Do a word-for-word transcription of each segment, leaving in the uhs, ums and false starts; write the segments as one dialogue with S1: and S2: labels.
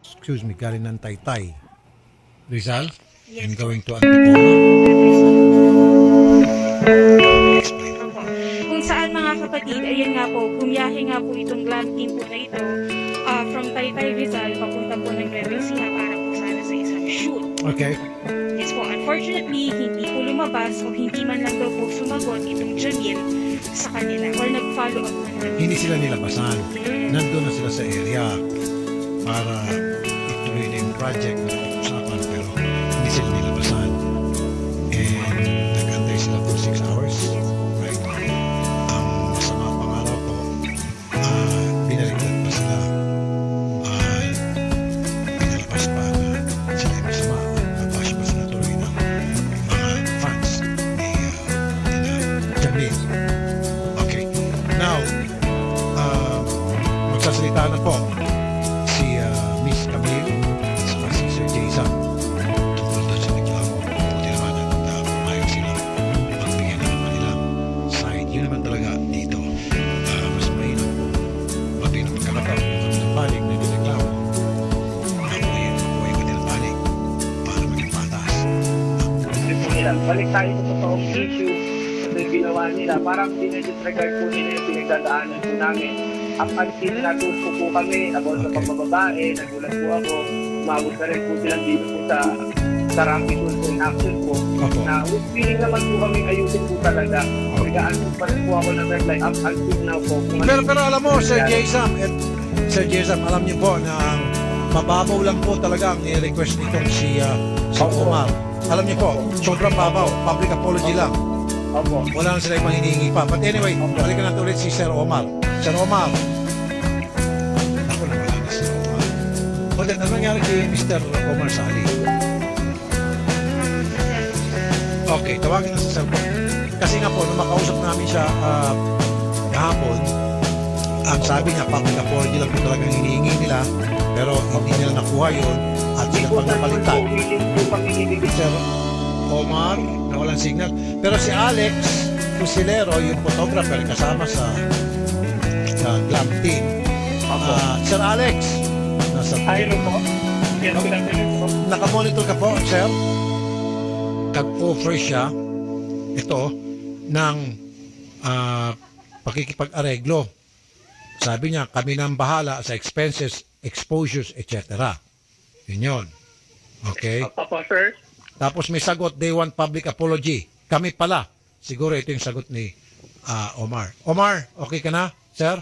S1: excuse me, galing ng Taytay, Rizal,
S2: Yes,
S1: and
S2: po.
S1: going to Antipolo. Explain.
S2: Opo. Kung saan mga kapatid, ayan nga po, bumiyahe nga po itong glam team po na ito ah, from Taytay Rizal papunta po ng Nueva Ecija para po sana sa isang shoot.
S1: Okay.
S2: Yes po, unfortunately, hindi po lumabas o hindi man lang daw po sumagot itong Jamil sa kanila or nag-follow up man lang.
S1: Hindi sila nilabasan. Nandun na sila sa area para ituloy na yung project na usapan, pero hindi sila nilabasan. And nag-antay sila for six hours. Right? Ang masama pang araw po, ah, binaliktad pa sila. Ah, pinalabas pa na sila yung masama. Nabash pa sila tuloy ng mga fans ni, ah, ni na Jamil. Okay. Now, ah, magsasalita na po si ah, Miss Camille at saka si Sir Jason tungkol doon sa reklamo. Buti naman at uh, pumayag silang magbigay na naman nilang side. Yun naman talaga dito. Ah, mas mainam. Pati na pagkakataon kung kami ng panig na nireklamo. Nakuhin po yung kanilang panig para maging patas.
S3: Hindi po nila. Balik tayo sa totoong issue sa ginawa nila. Parang dinedisregard po nila yung pinagdadaanan po namin. Up until natuto po kami about sa
S1: Okay.
S3: pagbababae, nagulat po ako, umabot na rin po sila dito po sa sa Rapid Tulfo in Action po.
S1: Opo.
S3: Na with feeling naman po kami ayusin po talaga. Nagaan po pa rin po ako ng red light up until now po. Kung
S1: Pero,
S3: ano-
S1: pero alam mo, Sir Jason, at Sir Jason, alam niyo po na ang mababaw lang po talaga ang i-request nitong si, ah, si
S3: Opo.
S1: Omar. Alam niyo po, sobrang babaw. Public apology lang.
S3: Opo.
S1: Wala na sila yung mahiningi pa. But anyway, balikan natin ulit si Sir Omar. Sir Omar. Ako na wala na si Omar. O then, ano nangyari kay Mister Omar Sali? Okay, tawagin na sa cellphone. Kasi nga po, nung makausap namin siya ah, kahapon, ang sabi niya, public apology lang po talagang hinihingi nila, pero hindi nila nakuha yun at
S3: Hindi
S1: sila
S3: po
S1: pang
S3: sa
S1: napalitan.
S3: willing po kami ibigay.
S1: Sir Omar, na walang signal. Pero si Alex Fusilero, yung photographer kasama sa sa glam team. Ah, Sir Alex, nasa
S3: Ayun po. Yes, good afternoon po.
S1: nakamonitor ka po, sir? Nag-offer siya ito ng ah, pakikipag-areglo. Sabi niya, kami nang bahala sa expenses, exposures, et cetera. Yun yun. Okay?
S3: Opo, sir.
S1: Tapos may sagot, they want public apology. Kami pala. Siguro ito yung sagot ni ah, Omar. Omar, okay ka na, sir?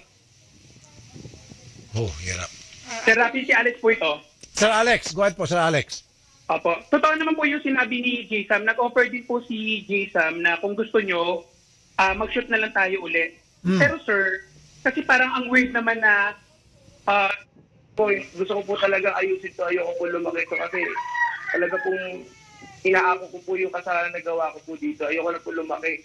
S1: Oh, hirap.
S4: Sir Rafi, si Alex po ito.
S1: Sir Alex, go ahead po, Sir Alex.
S4: Opo. Totoo naman po yung sinabi ni J Sam. Nag-offer din po si J Sam na kung gusto nyo, ah, mag-shoot na lang tayo uli.
S1: Hmm.
S4: Pero sir, kasi parang ang weird naman na
S3: Ah, po, gusto ko po talaga ayusin to. Ayoko po lumaki ito kasi talaga pong inaako ko po yung kasalanan na gawa ko po dito. Ayoko na po lumaki.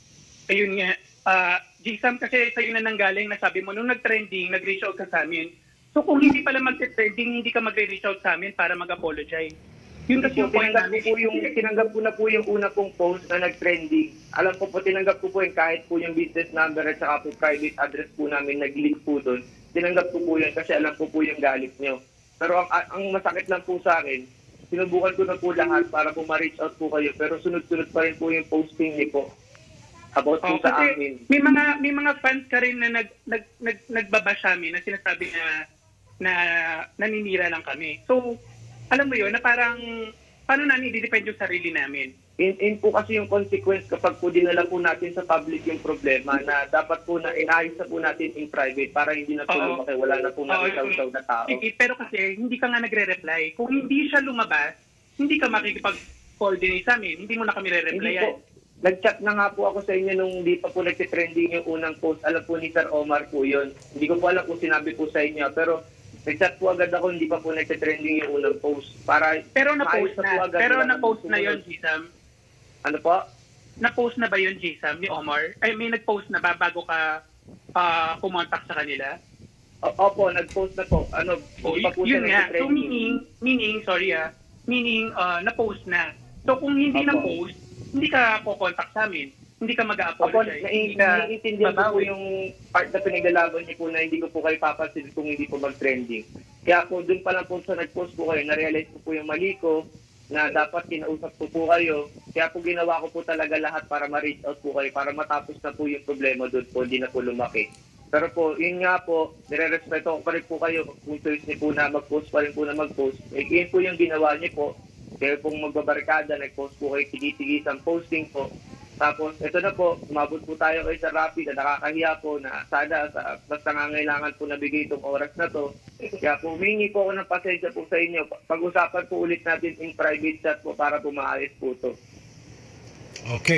S4: ayun nga, ah, J Sam kasi sa'yo na nanggaling na sabi mo, nung nag-trending, nag-reach out ka sa amin. So kung hindi pala mag-trending, hindi ka mag-reach out sa amin para mag-apologize. Yun kasi yung point
S3: tinanggap ko
S4: namin.
S3: po yung, tinanggap ko na po yung una pong post na nag-trending. Alam ko po, tinanggap ko po yung kahit po yung business number at saka po private address po namin nag-link po doon. Tinanggap ko po yan kasi alam ko po yung galit nyo. Pero ang, ang masakit lang po sa akin, sinubukan ko na po lahat para po ma-reach out po kayo. Pero sunod-sunod pa rin po yung posting niyo po about po
S4: Oh,
S3: sa
S4: kasi
S3: amin.
S4: may mga may mga fans ka rin na nag nag, nag nagbabash sa amin na sinasabi na na naninira lang kami. So, alam mo 'yun na parang paano namin i-defend yung sarili namin?
S3: In, in po kasi yung consequence kapag po dinala po natin sa public yung problema na dapat po na inayos na po natin in private para hindi na po
S4: Oo.
S3: lumaki, wala na po
S4: Oo,
S3: nakisaw-saw na tao.
S4: Sige, pero kasi hindi ka nga nagre-reply. Kung hindi siya lumabas, hindi ka makikipag-coordinate sa amin. Hindi mo na kami
S3: Hindi
S4: re-replyan.
S3: po. Nag-chat na nga po ako sa inyo nung hindi pa po nag-trending yung unang post. Alam po ni Sir Omar po yun. Hindi ko po alam kung sinabi po sa inyo. Pero nag-chat po agad ako, hindi pa po nag-trending yung unang post. Para
S4: Pero
S3: maayos
S4: na-post
S3: po
S4: na.
S3: agad
S4: Pero
S3: na-
S4: na-post na 'yon, Gisam.
S3: Ano po?
S4: Na-post na ba 'yon, Gisam, ni Omar? Ay, may nag-post na ba bago ka ah, pumontak sa kanila?
S3: O- Opo, nag-post na po. Ano,
S4: Oh,
S3: hindi pa po siya
S4: yun nga. So
S3: nag-trending.
S4: meaning, meaning, sorry ah, meaning uh, na-post na. So kung hindi
S3: Opo.
S4: na-post, hindi ka po-contact sa amin. Hindi ka
S3: Opo,
S4: mag-apologize.
S3: nai-
S4: Hindi ka
S3: naiintindihan ko po
S4: babawi.
S3: yung part na pinaglalaban niyo po na hindi ko po kayo papansin kung hindi po mag-trending. Kaya po, dun pa lang po sa nag-post po kayo, na-realize ko po yung mali ko, na dapat kinausap ko po kayo. Kaya po ginawa ko po talaga lahat para ma-reach out po kayo, para matapos na po yung problema doon po, hindi na po lumaki. Pero po, yun nga po, nire-respeto ko pa rin po kayo kung choice niyo po na mag-post pa rin po na mag-post. Eh, yun po yung ginawa niyo po. Kayo pong magbabarkada, nag-post po kayo, tigis-tigis ang posting po. Tapos, ito na po, umabot po tayo kayo sa Rapid na nakakahiya po na sana sa, basta nangangailangan po nabigay itong oras na to. Kaya po, humingi po ako ng pasensya po sa inyo. Pag-usapan po ulit natin in private chat po para po maayos po to.
S1: Okay.